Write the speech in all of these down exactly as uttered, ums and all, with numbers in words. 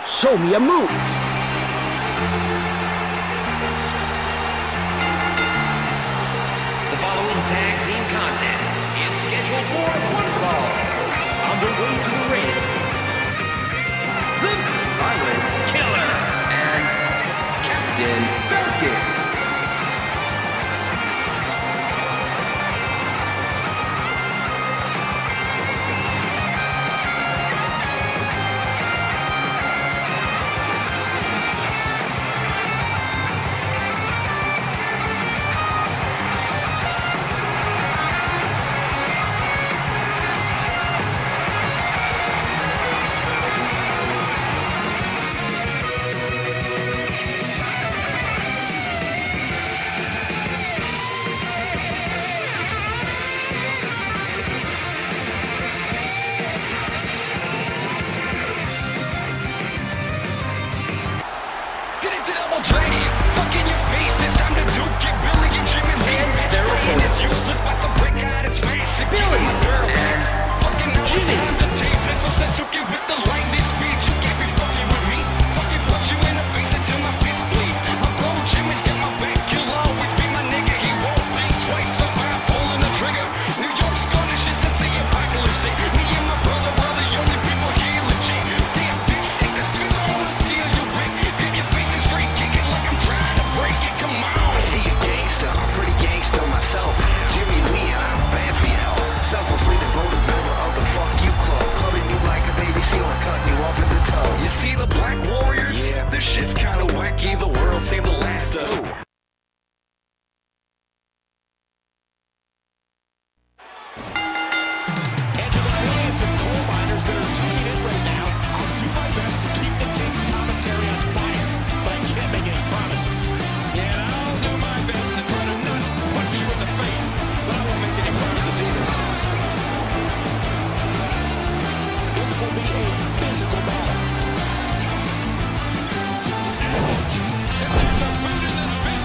Show me your moves. The following tag team contest is scheduled for one fall. On the way to the ring, the Silent Killer and Captain Falcon. Useless, about to break out its face. Billy and fucking now it's time to taste it. So Sasuke with the lightning speed, you can't be fucking with me. Fucking punch you in the face until my fist bleeds. My bro Jimmy's got my back, you'll always be my nigga. He won't think twice about pulling the trigger. New York's gonna shit since the apocalypse. Me and my brother were the only people here legit. Damn bitch, take this fist on and steal your brick. Grab your face and straight kick it like I'm trying to break it. Come on. I see you gangsta, I'm pretty gangsta myself. Jimmy Lee and I'm bad for you. Selflessly devoted member of the Fuck You Club. Clubbing you like a baby seal and cutting you up in the toe. You see the Black Warriors? Yeah. This shit's kinda wacky, the world saved the last of. And to the millions of coal miners that are tuning in right now, I'll do my best to keep the King's commentary unbiased, but I can't make any promises. Yeah, I'll do my best to try to not punch you in the face, but I won't make any promises either. This will be a physical battle. If there's a boot in this bitch,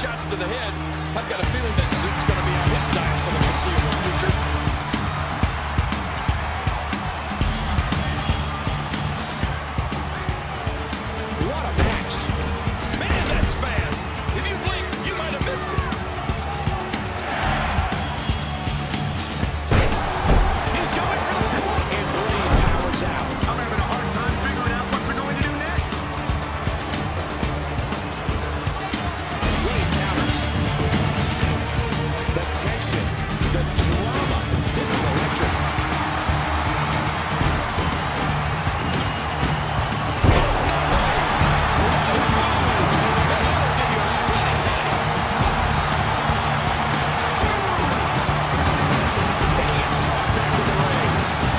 shots to the head. I've got a feeling that Soup's going to be on his diet for the foreseeable future. What a match. Man, that's fast. If you blink, you might have missed it. He's going for the pin. And Blade powers out. I'm having a hard time figuring out what they're going to do next. Blade counters. The tension, the drama. This is electric. And he gets tossed back to the ring.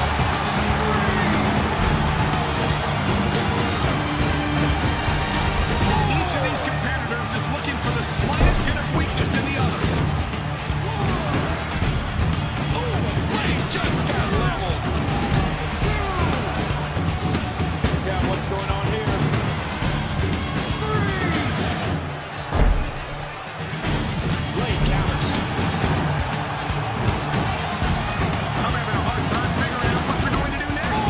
Each of these competitors is looking for the slightest hint of weakness in the other. Oh, Blade just got leveled. Yeah, what's going on here? Blade counters. I'm having a hard time figuring out what they're going to do next.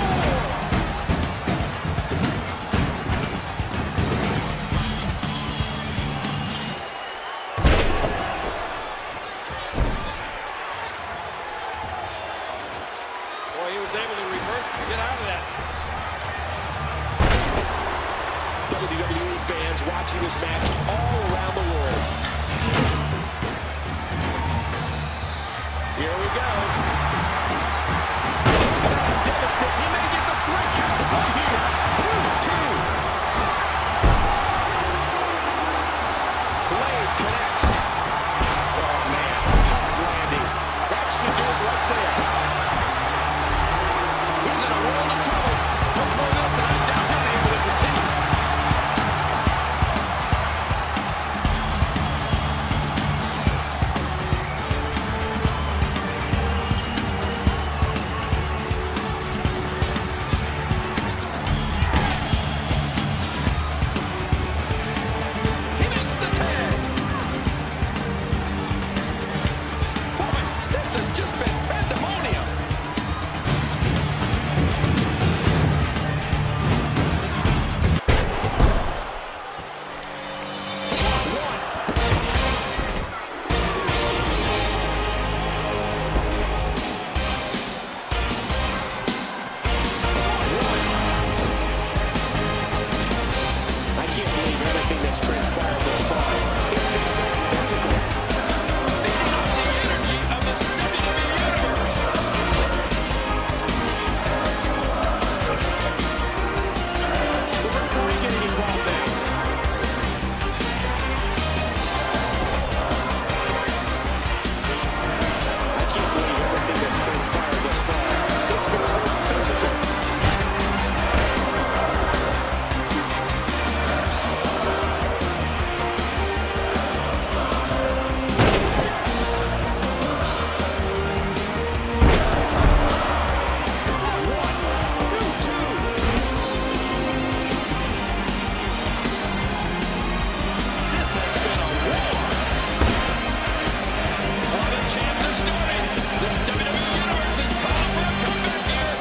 Boy, he was able to reverse to get out of that. W W E fans watching this match all around the world. Here we go. Devastating. He may get the three count right here. Two. Blade connects. Oh, man. Hard landing. That should do it right there. He's in a world of trouble. Before this, and I doubt he'll be able to continue. He makes the tag. Boy, this has just been pandemonium. I can't believe everything that's transpired thus far. It's been so physical. They have the energy of this W W E Universe. The referee getting involved now. I can't believe everything that's transpired thus far. It's been so physical. This has been a war. Oh, the champs are starting. This W W E Universe is calling for a comeback here.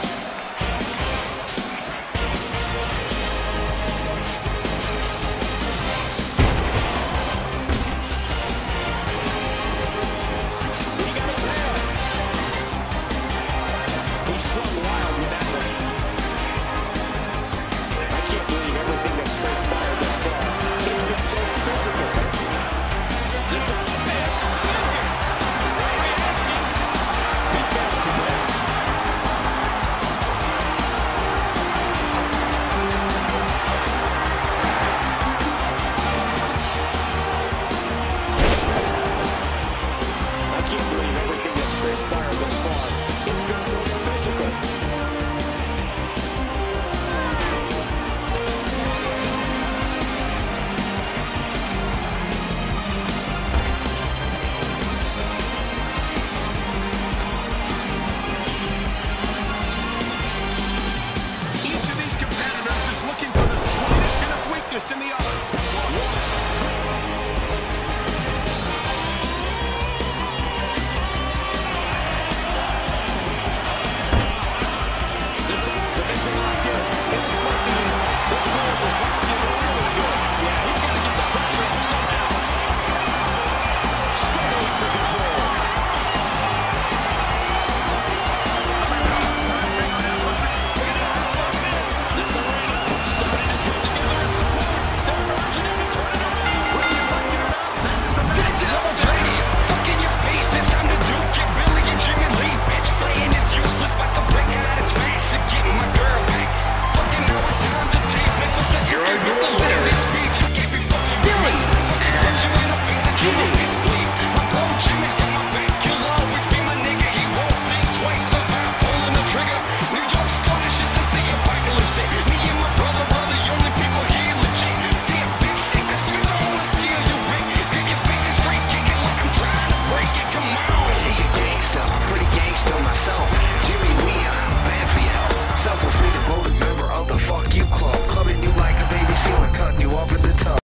He got a tail. He swung wild with that one. I can't believe everything that's transpired thus far. It's been so physical. This is a man. Reacting. He fails to connect. I can't believe everything that's transpired thus far. It's been so physical. Each of these competitors is looking for the slightest hint of weakness in the other.